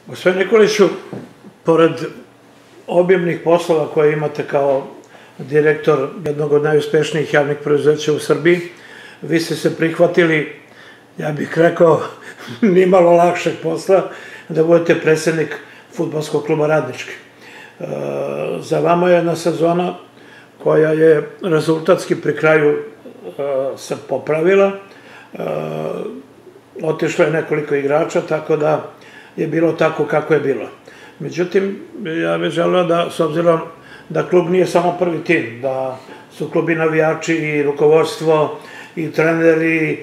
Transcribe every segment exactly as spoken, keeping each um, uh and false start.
Gospodin Nikoliću, pored objemnih poslova koje imate kao direktor jednog od najuspešnijih javnih preduzeća u Srbiji, vi ste se prihvatili, ja bih rekao, nimalo lakšeg posla, da budete predsednik fudbalskog kluba Radnički. Za vama je jedna sezona koja je rezultatski pri kraju se popravila. Otišlo je nekoliko igrača, tako da je bilo tako kako je bilo. Međutim, ja bih želeo da, s obzirom da klub nije samo prvi tim, da su klubi navijači i rukovodstvo i treneri,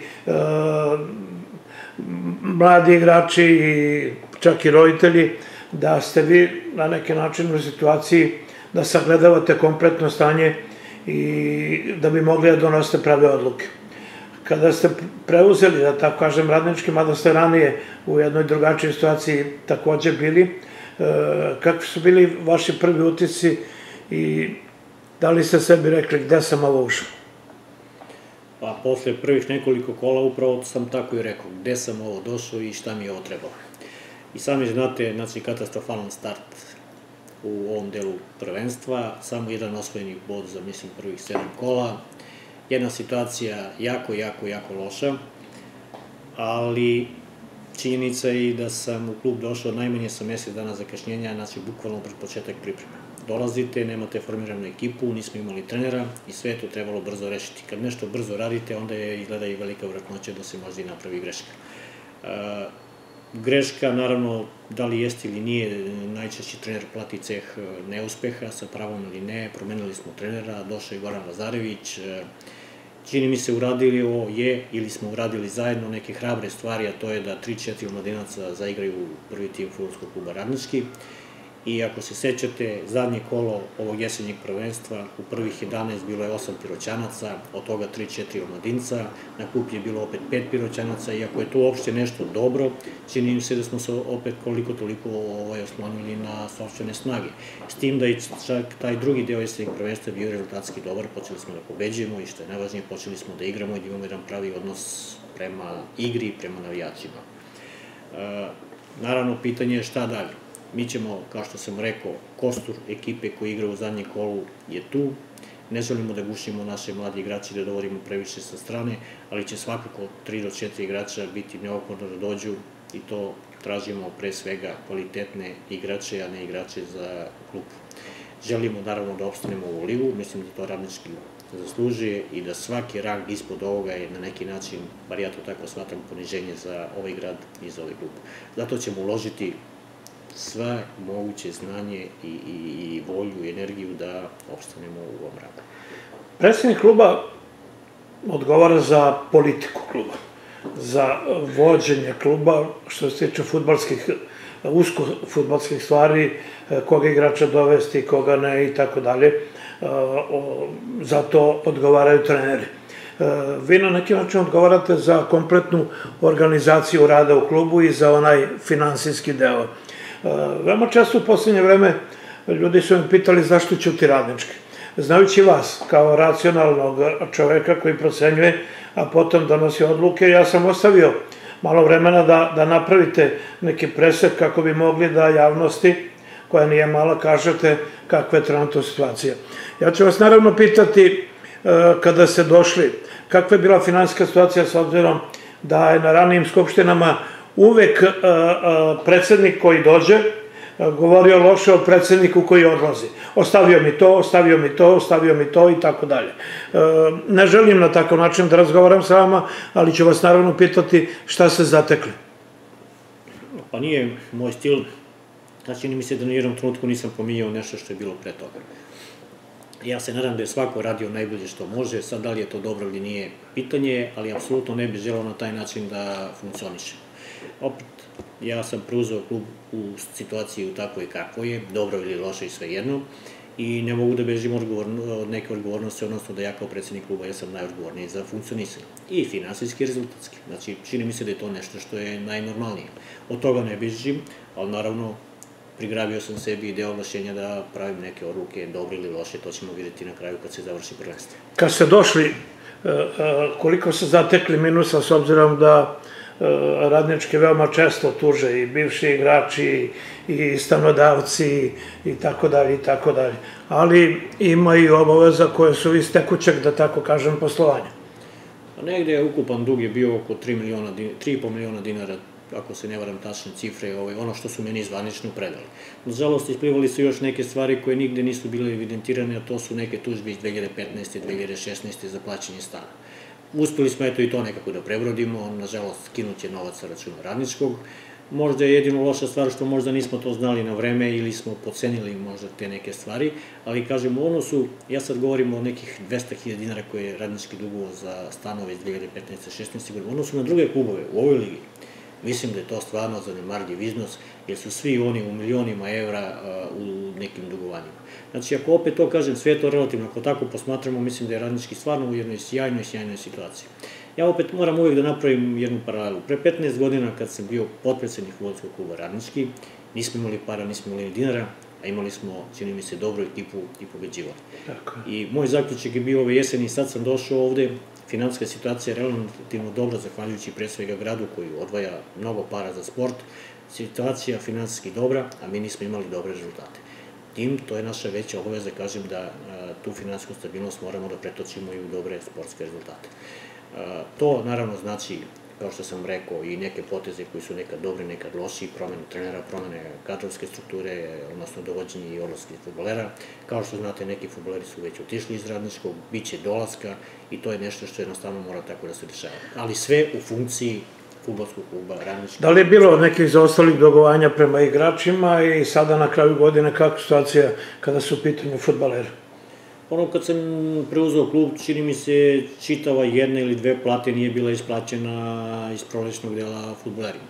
mladi igrači i čak i roditelji, da ste vi na neki način u situaciji da sagledavate kompletno stanje i da bi mogli da donosite prave odluke. Kada ste preuzeli, da tako kažem, Radnički, mada ste ranije u jednoj drugačijoj situaciji takođe bili, kakvi su bili vaši prvi utisci i da li ste sebi rekli gde sam ovo ušao? Pa, posle prvih nekoliko kola upravo sam tako i rekao, gde sam ovo došao i šta mi je ovo trebalo. I sami znate, znači, katastrofalan start u ovom delu prvenstva, samo jedan osvojeni bod za, mislim, prvih sedam kola. Jedna situacija jako, jako, jako loša, ali činjenica je i da sam u klub došao najmanje sa mesec dana zakašnjenja, znači bukvalno pred početak pripreme. Dolazite, nemate formiranu ekipu, nismo imali trenera i sve je to trebalo brzo rešiti. Kad nešto brzo radite, onda je izgleda i velika vratnoća da se možda i napravi greška. Greška, naravno, da li jeste ili nije, najčešći trener plati ceh neuspeha, sa pravom ili ne, promenili smo trenera, došao je Goran Lazarević, čini mi se uradili ovo je, ili smo uradili zajedno neke hrabre stvari, a to je da tri četiri omladinaca zaigraju prvi tim fudbalskog kluba Radnički. I ako se sećate, zadnje kolo ovog jesenjeg prvenstva, u prvih jedanaest bilo je osam piroćanaca, od toga tri četiri omladinca, na kup je bilo opet pet piroćanaca, i ako je to uopšte nešto dobro, čini mi se da smo se opet koliko toliko oslonili na sopstvene snage. S tim da i čak taj drugi deo jesenjeg prvenstva bio rezultatski dobar, počeli smo da pobeđujemo i što je najvažnije, počeli smo da igramo i da imamo jedan pravi odnos prema igri i prema navijačima. Naravno, pitanje je šta dalje. Mi ćemo, kao što sam rekao, kostur ekipe koji igra u zadnjem kolu je tu. Ne želimo da gušimo naše mladi igrači, da dovodimo previše sa strane, ali će svakako tri do četiri igrača biti neophodno da dođu i to tražimo pre svega kvalitetne igrače, a ne igrače za klub. Želimo naravno da opstanemo u ligu, mislim da to Radnički zaslužuje i da svaki rang ispod ovoga je na neki način, bar ja to tako shvatam, poniženje za ovaj grad i za ovaj klub. Zato ćemo uložiti sve moguće znanje i volju i energiju da opstanemo u ovom radu. Predsednik kluba odgovara za politiku kluba, za vođenje kluba, što se tiče fudbalskih, usko fudbalskih stvari, koga igrača dovesti, koga ne i tako dalje. Za to odgovaraju treneri. Vi na neki način odgovarate za kompletnu organizaciju rada u klubu i za onaj finansijski deo. Veoma često u poslednje vreme ljudi su mi pitali zašto ćuti Radnički. Znajući vas kao racionalnog čoveka koji procenjuje, a potom donosi odluke, ja sam ostavio malo vremena da napravite neki presek kako bi mogli da javnosti, koja nije mala, kažete kakva je trenutna situacija. Ja ću vas naravno pitati kada ste došli, kakva je bila finansijska situacija s obzirom da je na ranijim skupštinama uvek predsednik koji dođe govorio loše o predsedniku koji odlazi. Ostavio mi to, ostavio mi to, ostavio mi to i tako dalje. Ne želim na takav način da razgovaram sa vama, ali ću vas naravno pitati šta ste zatekli. Pa nije moj stil, znači mi se da na jednom trenutku nisam pominjao nešto što je bilo pre toga. Ja se nadam da je svako radio najbolje što može, sad da li je to dobro ili nije pitanje, ali apsolutno ne bih želeo na taj način da funkcioniše. Opet, ja sam preuzeo klub u situaciji u takvoj kako je, dobro ili loše i sve jedno, i ne mogu da bežim od neke odgovornosti, odnosno da ja kao predsednik kluba ja sam najodgovorniji za funkcionisanje. I finansijski i rezultatski. Znači, čini mi se da je to nešto što je najnormalnije. Od toga ne bežim, ali naravno prigrabio sam sebi deo ovlašćenja da pravim neke odluke, dobre ili loše, to ćemo vidjeti na kraju kad se završi prvenstvo. Kad ste došli, koliko ste zatekli minusa s obzirom da Radnički veoma često tuže i bivši igrači i stanodavci i tako dalje i tako dalje. Ali ima i obaveza koje su iz tekućeg, da tako kažem, poslovanja. Negde ukupan dug je bio oko tri i po miliona dinara, ako se ne varam tačne cifre, ono što su meni zvanično predali. Nažalost, isplivali su još neke stvari koje nigde nisu bile evidentirane, a to su neke tužbe iz dve hiljade petnaeste. dve hiljade šesnaeste. za plaćanje stana. Uspeli smo eto i to nekako da prebrodimo, nažalost skinut je novac sa računa Radničkog. Možda je jedino loša stvar što možda nismo to znali na vreme ili smo podcenili možda te neke stvari, ali kažem u odnosu, ja sad govorim o nekih dvesta hiljada dinara koje je Radnički dugovao za stanove iz dve hiljade petnaeste. šesnaeste. godine, u odnosu na druge klubove u ovoj ligi, mislim da je to stvarno zanemarljiv iznos, jer su svi oni u milionima evra u nekim dugovanjima. Znači, ako opet to kažem, sve je to relativno, ako tako posmatramo, mislim da je Radnički stvarno u jednoj sjajnoj, sjajnoj situaciji. Ja opet moram uvek da napravim jednu paralelu. Pre petnaest godina, kad sam bio potpredsednik fudbalskog kluba Radnički, nismo imali para, nismo imali ni dinara, a imali smo, čini mi se, dobru ekipu i pobeđivali. I moj zaključak je bio ove jeseni, sad sam došao ovde, finansijska situacija je relativno dobra, zahvaljujući pre svega gradu koji odvaja mnogo para za sport, situacija finansijski dobra, a mi nismo imali dobre rezultate. Tim, to je naša veća obaveza, kažem da tu finansijsku stabilnost moramo da pretočimo i u dobre sportske rezultate. To naravno znači, kao što sam rekao, i neke poteze koji su nekad dobri, nekad loši, promene trenera, promene kadrovske strukture, odnosno dovođenje i odlaska fudbalera. Kao što znate, neki fudbaleri su već otišli iz Radničkog, bit će dolaska i to je nešto što jednostavno mora tako da se dešava. Ali sve u funkciji fudbalskog kluba Radničkog. Da li je bilo nekih zaostalih dogovanja prema igračima i sada na kraju godine kakva situacija kada su u pitanju fudbaleri? Ono kad sam preuzeo klub, čini mi se čitava jedna ili dve plate nije bila isplaćena iz prolećnog dela fudbalerima.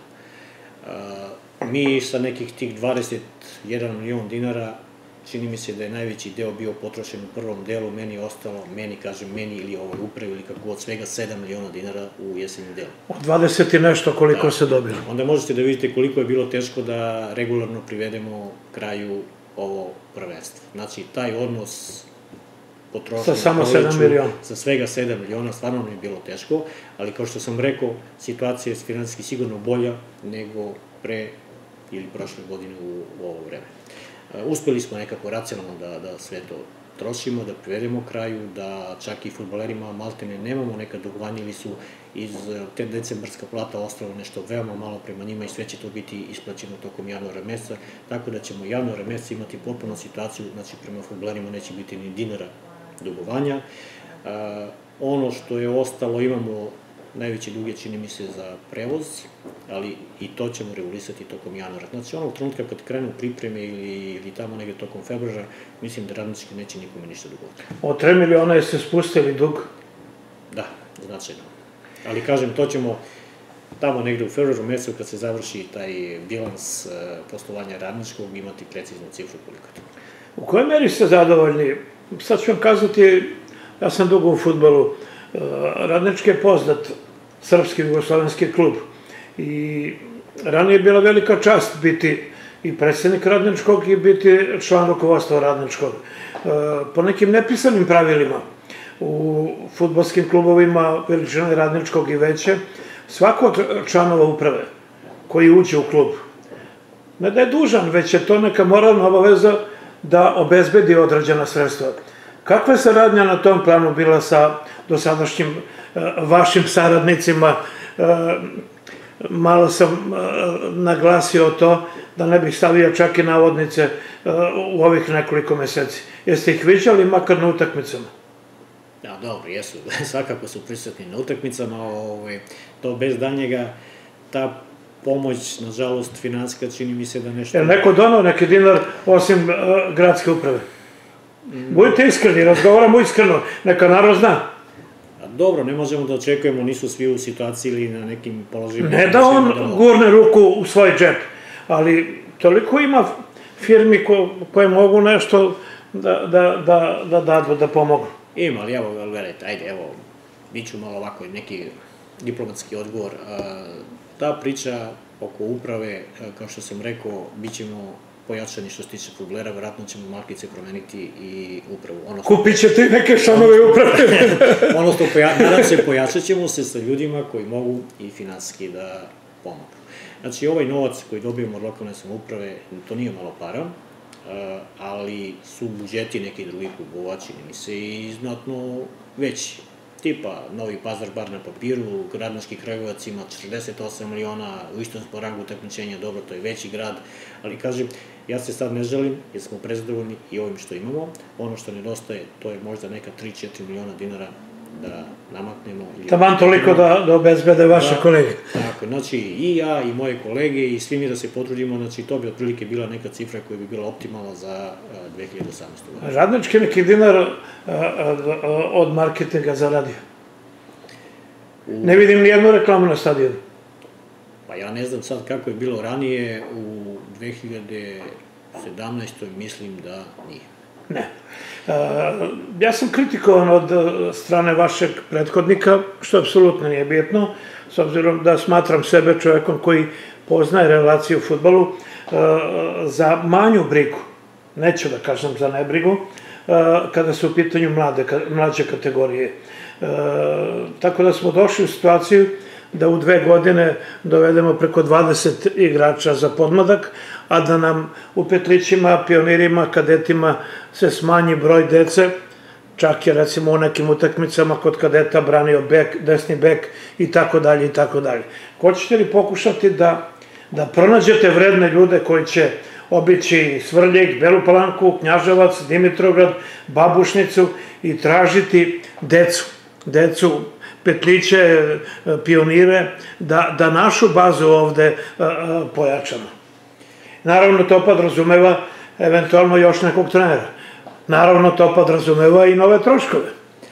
Mi sa nekih tih dvadeset jedan milion dinara, čini mi se da je najveći deo bio potrošen u prvom delu, meni je ostalo, meni, kažem, meni ili ovoj upravi ili kako od svega sedam miliona dinara u jesenjem delu. Od dvadeset i nešto koliko se dobilo. Onda možete da vidite koliko je bilo teško da regularno privedemo kraju ovo prvenstvo. Znači, taj odnos sa samo sedam miliona. Sa svega sedam miliona, stvarno mi je bilo teško, ali kao što sam rekao, situacija je finansijski sigurno bolja nego pre ili prošle godine u ovo vreme. Uspeli smo nekako racionalno da sve to trošimo, da privedemo kraju, da čak i fudbalerima maltene nemamo neka dugovanja ili su iz te decembarska plata ostalo nešto veoma malo prema njima i sve će to biti isplaćeno tokom januara meseca, tako da ćemo januara meseca imati potpuno situaciju, znači prema fudbalerima neće biti ni dinara dugovanja. Ono što je ostalo, imamo najveće duge, čini mi se, za prevoz, ali i to ćemo regulisati tokom januara. Znači, onog trenutka kad krenu pripreme ili tamo negde tokom februara, mislim da Radnički neće nikome ništa dugovati. Od tri miliona jeste spustili dug? Da, značajno. Ali, kažem, to ćemo tamo negde u februaru mesecu, kad se završi taj bilans poslovanja Radničkog, imati preciznu cifru koliko je to. U kojoj meri ste zadovoljni? Sad ću vam kazati, ja sam dugo u fudbalu, Radnički je poznat srpski jugoslovenski klub i ranije je bila velika čast biti i predsednik Radničkog i biti član rukovodstva Radničkog. Po nekim nepisanim pravilima u fudbalskim klubovima veličine Radničkog i veće, svako od članova uprave koji uđe u klub, ne da je dužan, već je to neka moralna obaveza da obezbedi određena sredstva. Kakva je saradnja na tom planu bila sa dosadašnjim vašim saradnicima? Malo sam naglasio to, da ne bih stavio čak i navodnice u ovih nekoliko meseci. Jeste ih viđali makar na utakmicama? Da, dobro, jesu. Svakako su prisutni na utakmicama. To bez daljnjega, ta pomoć, nažalost, finansijska, čini mi se da nešto... Je li neko donao neki dinar osim gradske uprave? Budite iskreni, razgovaramo iskreno, neka narod zna. Dobro, ne možemo da očekujemo, nisu svi u situaciji ili na nekim položajima. Ne da on gurne ruku u svoj džep, ali toliko ima firmi koje mogu nešto da dadu, da pomogu. Ima, ali evo, gledajte, ajde, evo, bit ću malo ovako neki diplomatski odgovor. Ta priča oko uprave, kao što sam rekao, bit ćemo pojačani što se tiče fudbalera, verovatno ćemo malkice promeniti i upravu. Kupit ćete i neke članove uprave. Odnosno, nadam se, pojačat ćemo se sa ljudima koji mogu i finansijski da pomogu. Znači, ovaj novac koji dobijemo od lokalne samouprave, to nije malo para, ali su budžeti nekih drugih klubova, čini mi se, i znatno veći. Tipa Novi Pazar bar na papiru, Radnički Kragujevac ima četrdeset osam miliona, u istom smo rangu takmičenja, dobro, to je veći grad, ali kažem, ja se sad ne želim, jer smo prezadovoljni i ovim što imamo. Ono što nedostaje, to je možda neka tri do četiri miliona dinara da namaknemo. Taman toliko da obezbede vaše kolege. Tako, znači i ja i moje kolege i svi mi da se potrudimo, znači to bi otprilike bila neka cifra koja bi bila optimalna za dve hiljade osamnaestu. godinu. Radnički neki dinar od marketinga zaradio? Ne vidim nijednu reklamu na stadionu. Pa ja ne znam sad kako je bilo ranije, u dve hiljade sedamnaestoj mislim da nije. Ne. Ja sam kritikovan od strane vašeg prethodnika, što apsolutno nije bitno, s obzirom da smatram sebe čovekom koji poznaje relaciju u fudbalu, za manju brigu, neću da kažem za nebrigu, kada su u pitanju mlađe kategorije. Tako da smo došli u situaciju da u dve godine dovedemo preko dvadeset igrača za podmladak, a da nam u petlićima, pionirima, kadetima se smanji broj dece, čak je recimo u nekim utakmicama kod kadeta branio bek, desni bek i tako dalje i tako dalje. Hoćete li pokušati da pronađete vredne ljude koji će obići Svrljig, Belu Palanku, Knjaževac, Dimitrovgrad, Babušnicu i tražiti decu, decu, petliće, pionire, da našu bazu ovde pojačamo. Naravno, to podrazumeva eventualno još nekog trenera. Naravno, to podrazumeva i nove troškove.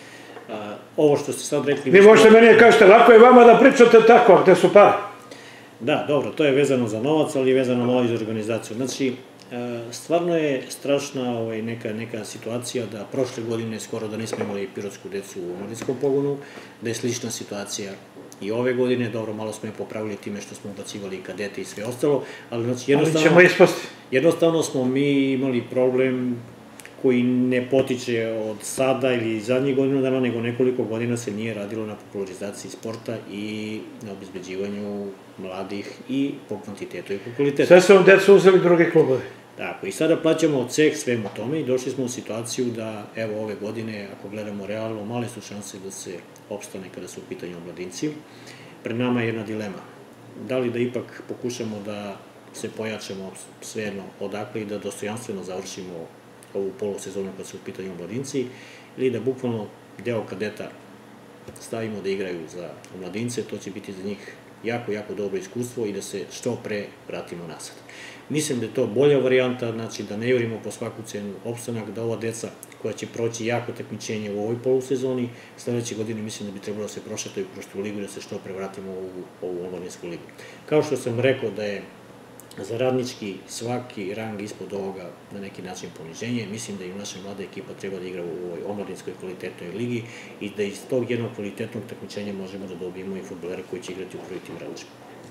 Ovo što ste sad rekli... Vi možete meni kažete, lako je vama da pričate tako, gde su pare? Da, dobro, to je vezano za novac, ali je vezano malo i za organizaciju. Znači, stvarno je strašna neka situacija da prošle godine skoro da nismo imali pirotsku decu u omladinskom pogonu, da je slična situacija i ove godine, dobro, malo smo je popravili time što smo ubacivali kadete i sve ostalo, ali znači jednostavno smo mi imali problem koji ne potiče od sada ili zadnjih godina dana, nego nekoliko godina se nije radilo na popularizaciji sporta i na obezbeđivanju mladih i po kvantitetu i po kvalitetu. Sve su vam decu uzeli drugi klubovi. Tako, i sada plaćamo ceh svemu tome i došli smo u situaciju da, evo, ove godine, ako gledamo realno, male su šanse da se opstane kada su u pitanju mladinci. Pred nama je jedna dilema. Da li da ipak pokušamo da se pojačamo svejedno odakle i da dostojanstveno završimo ovu polusezonu kad su u pitanju mladinci, ili da bukvalno deo kadeta stavimo da igraju za mladince, to će biti za njih jako, jako dobro iskustvo i da se što pre vratimo nazad. Mislim da je to bolja varijanta, znači da ne jurimo po svaku cenu opstanak, da ova deca koja će proći jako takmičenje u ovoj polusezoni, sledeće godine mislim da bi trebalo da se prošetaju kroz tu ligu i da se što pre vratimo u ovu omladinsku ligu. Kao što sam rekao da je za Radnički svaki rang ispod ovoga na neki način poniženje, mislim da i naša mlada ekipa treba da igra u ovoj omladinskoj kvalitetnoj ligi i da iz tog jednog kvalitetnog takmičenja možemo da dobijemo i fudbalere koji će igrati u prvi tim Radničkog.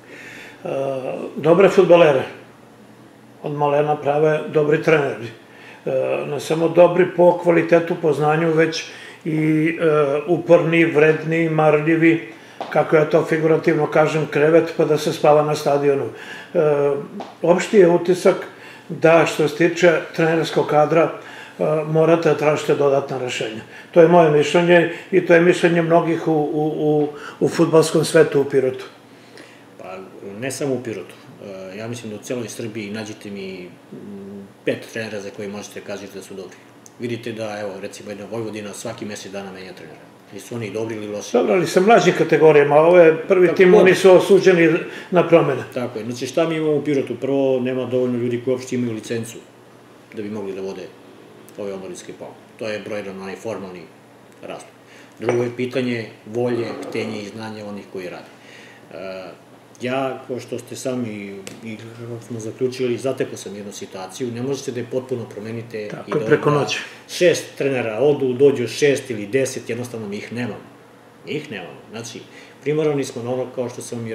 Dobre fudbalere od malena prave dobri treneri. Ne samo dobri po kvalitetu, po znanju, već i uporni, vredni, marljivi, kako ja to figurativno kažem, krevet pa da se spava na stadionu. Opšti je utisak da što se tiče trenerskog kadra morate da tražite dodatna rešenja. To je moje mišljenje i to je mišljenje mnogih u fudbalskom svetu u Pirotu. Pa ne samo u Pirotu. Ja mislim da u celoj Srbiji nađete mi pet trenera za koje možete kažete da su dobri. Vidite da, evo, recimo jedna Vojvodina svaki mesec dana menja trenera. Nisu oni dobri ili loši. Dobro, ali sa mlađim kategorijama, ove prvi tim, oni su osuđeni na promene. Tako je. Znači šta mi imamo u Pirotu? Prvo, nema dovoljno ljudi koji uopšte imaju licencu da bi mogli da vode ove omladinske pogon. To je broj jedan, onaj formalni razlog. Drugo je pitanje volje, htenje i znanja onih koji rade. Ja, kao što ste sami i kako smo zaključili, zatekao sam jednu situaciju, ne možete da je potpuno promenite i da šest trenera odu, dođu šest ili deset, jednostavno mi ih nemamo. Mi ih nemamo. Znači, primarani smo na ono kao što sam vam i rekao.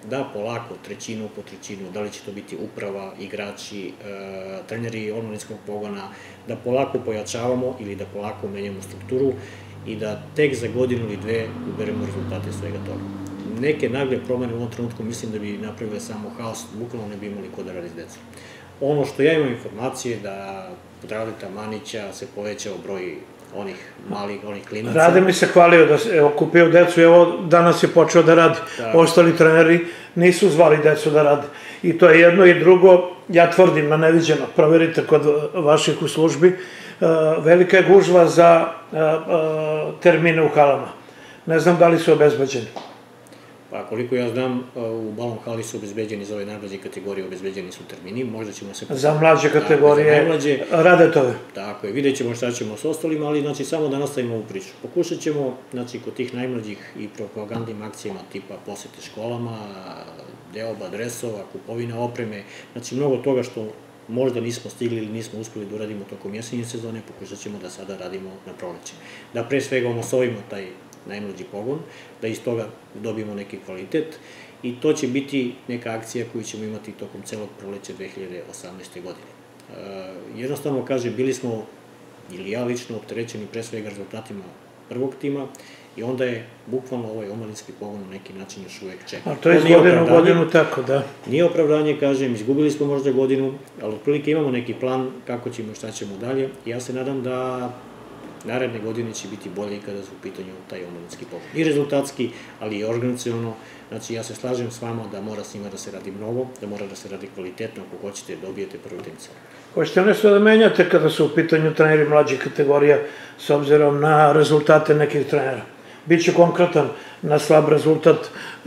da polako, trećinu po trećinu, da li će to biti uprava, igrači, treneri omladinskog pogona, da polako pojačavamo ili da polako menjamo strukturu i da tek za godinu ili dve uberemo rezultate svega toga. Neke nagle promene u ovom trenutku mislim da bi napravile samo haos, bukvalno ne bi imali ko da radi s decom. Ono što ja imam informacije da kod Radeta Manića se povećao broj onih malih, onih klinaca. Rade mi se hvalio da je kupio decu i evo danas je počeo da radi. Ostali treneri nisu zvali decu da rade. I to je jedno i drugo, ja tvrdim na neviđeno, proverite kod vaših u službi, velika je gužva za termine u halama. Ne znam da li su obezbeđeni. Pa koliko ja znam, u Balon hali su obezbeđeni za ove najmlađe kategorije, obezbeđeni su termini, možda ćemo se... Za mlađe kategorije, rade to. Tako je, vidjet ćemo šta ćemo s ostalima, ali znači samo da nastavimo ovu priču. Pokušat ćemo, znači kod tih najmlađih i propagandnim akcijama tipa posete školama, deoba, dresova, kupovina opreme, znači mnogo toga što možda nismo stigli ili nismo uspeli da uradimo tokom jesenje sezone, pokušat ćemo da sada radimo na proleće. Da pre svega omosovimo taj najmlađi pogon, da iz toga dobijemo neki kvalitet i to će biti neka akcija koju ćemo imati tokom celog proleća dve hiljade osamnaeste. godine. Jednostavno, kaže, bili smo, ili ja lično, opterećeni pre svega rezultatima prvog tima i onda je bukvalno ovaj omladinski pogon na neki način još uvek čeka. A to je iz godine u godinu tako, da. Nije opravdanje, kažem, izgubili smo možda godinu, ali otprilike imamo neki plan kako ćemo i šta ćemo dalje. Ja se nadam da naredne godine će biti bolje i kada su u pitanju taj omladinski pogon. I rezultatski, ali i organizaciono. Znači, ja se slažem s vama da mora s njima da se radi mnogo, da mora da se radi kvalitetno, ako hoćete dobijete prvi utakmicu. Hoćete nešto da menjate kada su u pitanju treneri mlađih kategorija s obzirom na rezultate nekih trenera? Biće konkretan na slab rezultat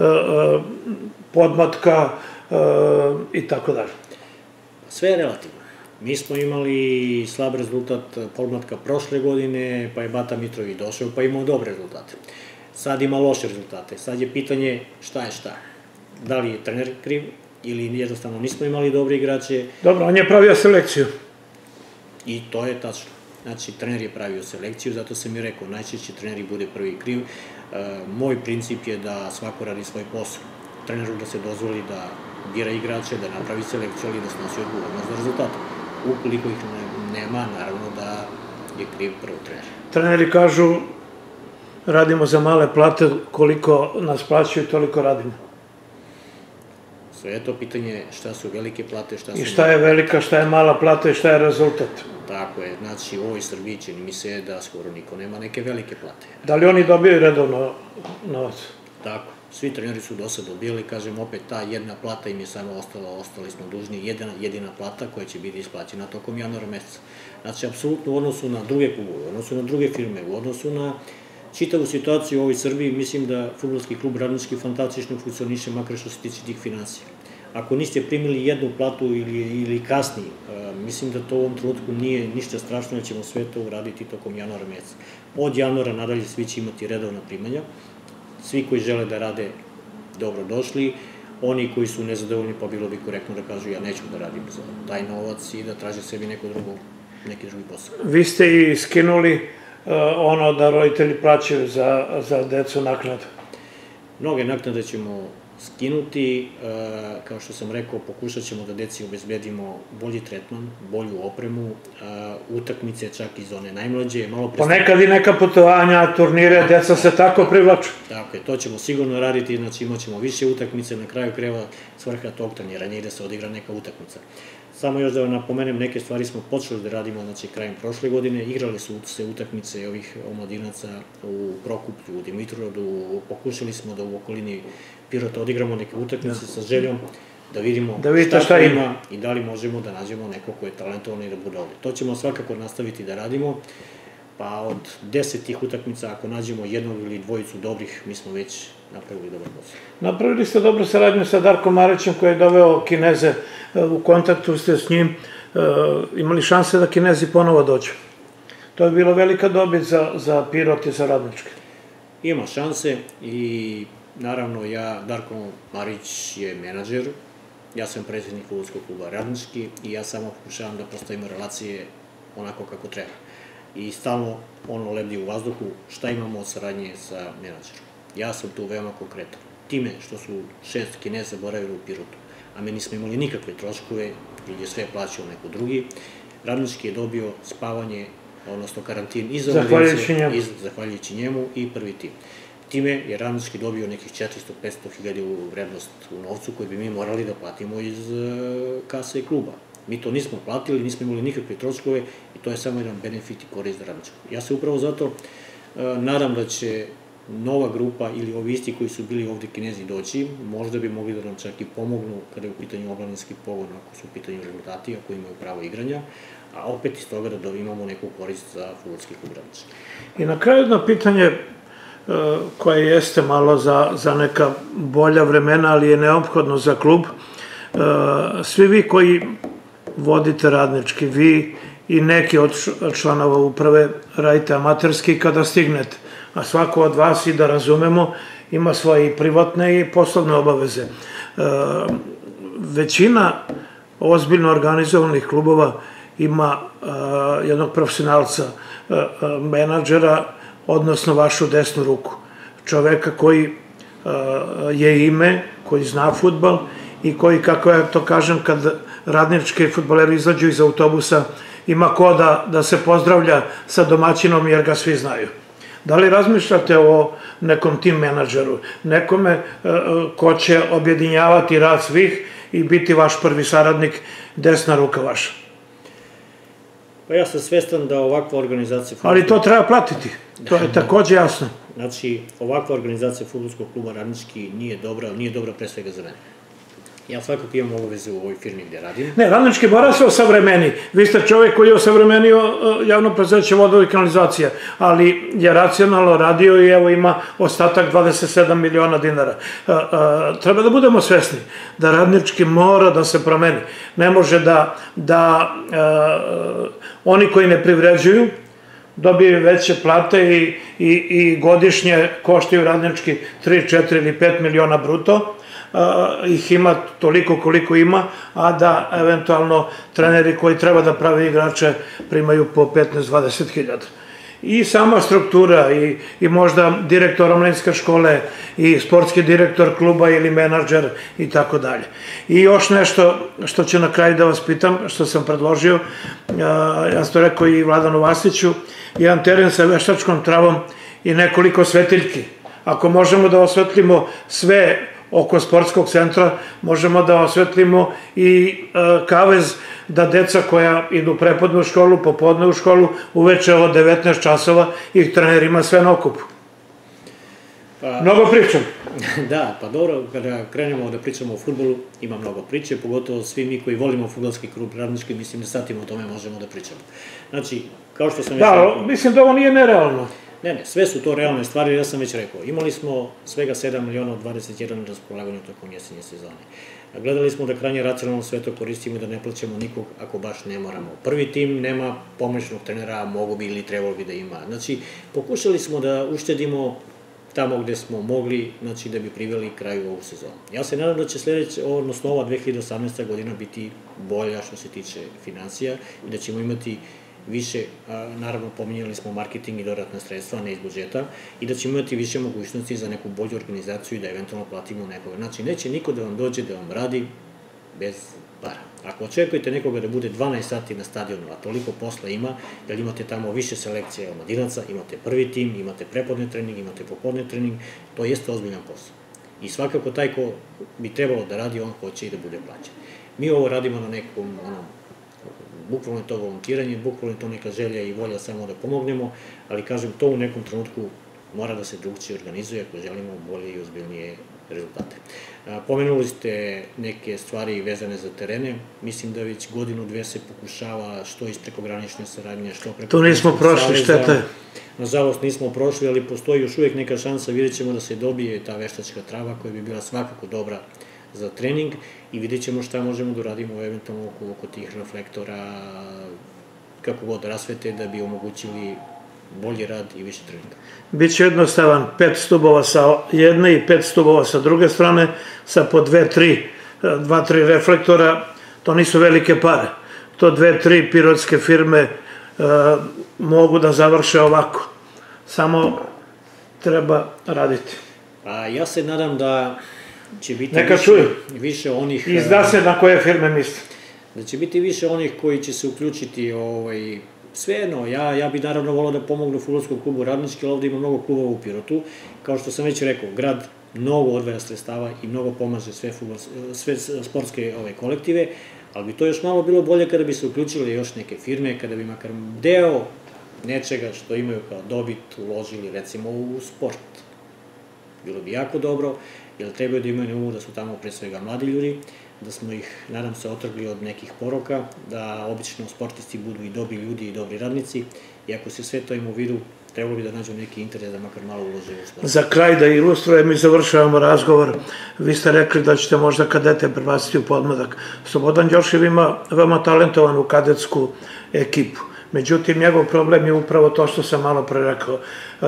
podmlatka i tako dalje. Sve je relativno. Mi smo imali slab rezultat podmlatka prošle godine, pa je Bata Mitrović došao, pa imao dobre rezultate. Sad ima loše rezultate. Sad je pitanje šta je šta. Da li je trener kriv ili jednostavno nismo imali dobre igrače. Dobro, on je pravio selekciju. I to je tačno. Znači, trener je pravio selekciju, zato sam i rekao, najčešće trener bude prvi kriv. Moj princip je da svako radi svoj posao. Treneru da se dozvoli da bira igrače, da napravi selekciju, ali da snosi odgovornost za rezultate. Ukoliko ih nema, naravno da je kriv prvo trener. Treneri kažu, radimo za male plate, koliko nas plaćaju, toliko radimo. Sve je to pitanje šta su velike plate, šta su... I šta je velika, šta je mala plata i šta je rezultat. Tako je, znači u ovoj Srbiji čini mi se da skoro niko nema neke velike plate. Da li oni dobijaju redovno novac? Tako, svi treneri su do sad dobijali, kažem opet ta jedna plata im je samo ostala, ostali smo dužni, jedina plata koja će biti isplaćena tokom januara meseca. Znači, apsolutno u odnosu na druge klubove, u odnosu na druge firme, u odnosu na čitavu situaciju u ovoj Srbiji, mislim da fudbalski klub Radnički fantastično funkcioniše, makar što se tiče tih finansija. Ako niste primili jednu platu ili kasnije, mislim da to u ovom trenutku nije ništa strašno, da ćemo sve to uraditi tokom januara meseca. Od januara nadalje svi će imati redovna primanja, svi koji žele da rade dobro došli, oni koji su nezadovoljni pa bilo bi korektno da kažu ja neću da radim za taj novac i da traže sebi neki drugi posao. Vi ste i skinuli ono da roditelji plaćaju za decu naknadu? Mnoge naknade ćemo skinuti, kao što sam rekao, pokušat ćemo da deci obezbedimo bolji tretman, bolju opremu, utakmice čak i za one najmlađe. Ponekad i neka putovanja, turnire, deca se tako privlaču. Tako je, to ćemo sigurno raditi, znači imat ćemo više utakmice, na kraju kreva svrha tog treniranja i da se odigra neka utakmica. Samo još da vam napomenem, neke stvari smo počeli da radimo, znači krajem prošle godine, igrali su se utakmice ovih omladinaca u Prokuplju, u Dimitrovgradu, pokušali smo da u okolini Pirota odigramo neke utakmice sa željom da vidimo šta ima i da li možemo da nađemo neko ko je talentovan i da bude ovde. To ćemo svakako nastaviti da radimo, pa od deset tih utakmica, ako nađemo jednog ili dvojicu dobrih, mi smo već napravili dobar posao. Napravili ste dobru saradnju sa Darkom Marićem koji je doveo Kineze, u kontaktu ste s njim, imali šanse da Kinezi ponovo dođu. To je bilo velika dobit za Pirot i za Radnički. Ima šanse i naravno ja, Darko Marić je menadžer, ja sam predsjednik fudbalskog kluba Radnički i ja samo pokušavam da postavimo relacije onako kako treba. I stalno ono lebdi u vazduhu šta imamo od saradnje sa menadžerom. Ja sam tu veoma konkretan. time što su šest Kineza boravili u Pirotu, a mi nismo imali nikakve troškove, jer je sve plaćao neko drugi, Radnički je dobio spavanje, odnosno karantin i za omladince, zahvaljujući njemu i prvi tim. Time je Radnički dobio nekih četiristo do petsto hiljada u vrednost u novcu koji bi mi morali da platimo iz kase i kluba. Mi to nismo platili, nismo imali nikakve troškove i to je samo jedan benefit i korist za Radničkog. Ja se upravo zato nadam da će nova grupa ili ovi isti koji su bili ovde Kinezi doći, možda bi mogli da nam čak i pomognu kada je u pitanju omladinski pogon, ako su u pitanju rezultati, ako imaju pravo igranja, a opet iz toga da imamo neku korist za fudbalski klub Radnički. I na kraju jedno pitanje koje jeste malo za neka bolja vremena, ali je neophodno za klub. Svi vi koji vodite Radnički, vi i neki od članova uprave radite amaterski kada stignete, a svako od vas, i da razumemo, ima svoje i privatne i poslovne obaveze. Većina ozbiljno organizovanih klubova ima jednog profesionalca, menadžera, odnosno vašu desnu ruku. Čoveka koji je ime, koji zna fudbal i koji, kako ja to kažem, kad radnički fudbaleri izađu iz autobusa, ima ko da se pozdravlja sa domaćinom jer ga svi znaju. Da li razmišljate o nekom tim menadžeru, nekome ko će objedinjavati rad svih i biti vaš prvi saradnik, desna ruka vaša? Pa ja sam svestan da ovakva organizacija... Ali to treba platiti, to je takođe jasno. Znači, ovakva organizacija fudbalskog kluba Radnički nije dobra, nije dobra pre svega za mene. Ja svakako imam obaveze u ovoj firmi gde radim. Ne, Radnički mora se osavremeni. Vi ste čovjek koji je osavremenio javno preduzeće vodovi i kanalizacija, ali je racionalno radio i evo ima ostatak dvadeset sedam miliona dinara. Treba da budemo svesni da Radnički mora da se promeni. Ne može da oni koji ne privređuju dobiju veće plate i godišnje koštaju Radnički tri, četiri ili pet miliona bruto, ih ima toliko koliko ima, a da eventualno treneri koji treba da prave igrače primaju po petnaest do dvadeset hiljada. I sama struktura i možda direktor omladinske škole i sportski direktor kluba ili menadžer i tako dalje. I još nešto što ću na kraju da vas pitam, što sam predložio, ja sam to rekao i Vladanu Vasiću, jedan teren sa veštačkom travom i nekoliko svetiljki. Ako možemo da osvetlimo sve oko sportskog centra, možemo da osvetlimo i kavez da deca koja idu prepodne u školu, popodne u školu, uveče od devetnaest časova i trener ima sve na okupu. Mnogo pričam. Da, pa dobro, kada krenemo da pričamo o fudbalu, ima mnogo priče, pogotovo svi mi koji volimo fudbalski klub Radnički, mislim da satima o tome možemo da pričamo. Znači, kao što sam već rekao... Da, mislim da ovo nije nerealno. Ne, ne, sve su to realne stvari, ja sam već rekao. Imali smo svega sedam miliona od dvadeset jedan na raspolaganju tokom jesenje sezone. Gledali smo da krajnje racionalno sve to koristimo i da ne plaćamo nikog ako baš ne moramo. Prvi tim nema pomoćnog trenera, mogu bi ili trebalo bi da ima. Znači, pokušali smo da uštedimo tamo gde smo mogli, znači da bi priveli kraju ovu sezonu. Ja se nadam da će sledeća, odnosno ova dve hiljade osamnaesta godina biti bolja što se tiče financija i da ćemo imati više, naravno pominjali smo marketing i dodatna sredstva, ne iz budžeta, i da ćemo imati više mogućnosti za neku bolju organizaciju i da eventualno platimo nekoga. Znači, neće niko da vam dođe da vam radi bez para. Ako očekujete nekoga da bude dvanaest sati na stadionu, a toliko posla ima, jer imate tamo više selekcije omladinaca, imate prvi tim, imate prepodne trening, imate popodne trening, to jeste ozbiljan posao. I svakako taj ko bi trebalo da radi, on hoće i da bude plaćen. Mi ovo radimo na nekom, onom, bukvalno je to volontiranje, bukvalno je to neka želja i volja samo da pomognemo, ali kažem, to u nekom trenutku mora da se drugčije organizuje ako želimo bolje i ozbiljnije rezultate. Pomenuli ste neke stvari vezane za terene, mislim da već godinu, dve se pokušava što iz prekogranične saradnje, što preko... To nismo prošli, šteta je. Nažalost nismo prošli, ali postoji još uvijek neka šansa, vidjet ćemo da se dobije ta veštačka trava koja bi bila svakako dobra za trening i vidjet ćemo šta možemo da uradimo eventualno oko tih reflektora, kako god rasvete, da bi omogućili bolji rad i više treninga. Biće jednostavan, pet stubova sa jedne i pet stubova sa druge strane, sa po dve, tri, dva, tri reflektora, to nisu velike pare. To dve, tri pirotske firme mogu da završe ovako. Samo treba raditi. A ja se nadam da će biti Neka više, čuju. više onih... I zna se na koje firme misli. Da će biti više onih koji će se uključiti, ovaj, svejedno, ja, ja bi naravno volao da pomognu fudbalskom klubu Radnički, ali ovde ima mnogo klubova u Pirotu. Kao što sam već rekao, grad mnogo odvaja sredstava i mnogo pomaže sve, sve sportske ove, kolektive, ali bi to još malo bilo bolje kada bi se uključile još neke firme, kada bi makar deo nečega što imaju kao dobit uložili recimo u sport. Bilo bi jako dobro, jer trebaju da imaju na umu da su tamo pre svega mladi ljudi, da smo ih, nadam se, otrgli od nekih poroka, da obično sportisti budu i dobri ljudi i dobri radnici, i ako se sve to ima u vidu, trebalo bi da nađu neki interes da makar malo ulože u sport. Za kraj da ilustrujem i završavamo razgovor, vi ste rekli da ćete možda kadete prebaciti u podmladak. Slobodan Đošev ima veoma talentovanu kadetsku ekipu. Međutim, njegov problem je upravo to što sam malo pre rekao.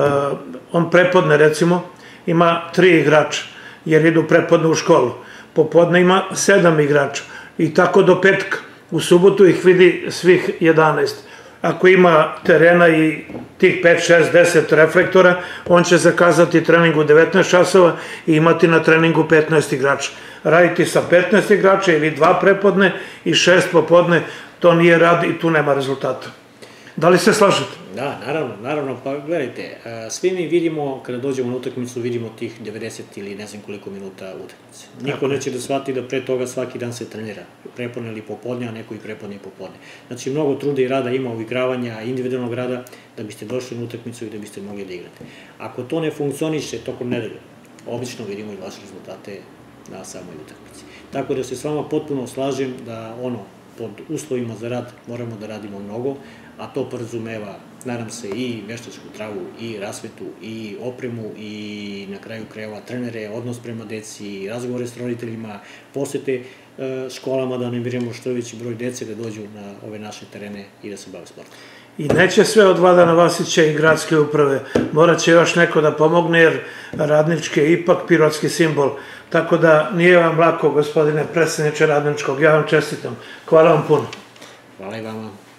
On prepodne, recimo, ima tri igrača, jer idu prepodne u školu. Popodne ima sedam igrača i tako do petka. U subotu ih vidi svih jedanaest. Ako ima terena i tih pet, šest, deset reflektora, on će zakazati trening u devetnaest časova i imati na treningu petnaest igrača. Raditi sa petnaest igrača ili dva prepodne i šest popodne, to nije rad i tu nema rezultata. Da li se slažete? Da, naravno, naravno, pa gledajte, svi mi vidimo, kada dođemo na utakmicu, vidimo tih devedeset ili ne znam koliko minuta utakmice. Niko neće da shvati da pre toga svaki dan se trenira, prepodne ili popodne, a neko i prepodne i popodne. Znači, mnogo truda i rada ima uigravanja, individualnog rada, da biste došli na utakmicu i da biste mogli da igrate. Ako to ne funkcioniše tokom nedelje, obično vidimo i vaše rezultate na samoj utakmici. Tako da se s vama potpuno slažem da ono, pod uslovima za rad moramo da radimo mnogo, a to podrazumeva, nadam se, i veštačku travu, i rasvetu, i opremu, i na kraju krajeva trenere, odnos prema deci, razgovore s roditeljima, posete školama da ne biramo što veći broj dece da dođu na ove naše terene i da se bave sportom. I neće sve od Vladana Vasića i gradske uprave. Morat će još neko da pomogne, jer Radnički je ipak pirotski simbol. Tako da nije vam lako, gospodine predsjedniče Radničkog. Ja vam čestitam. Hvala vam puno. Hvala i vama.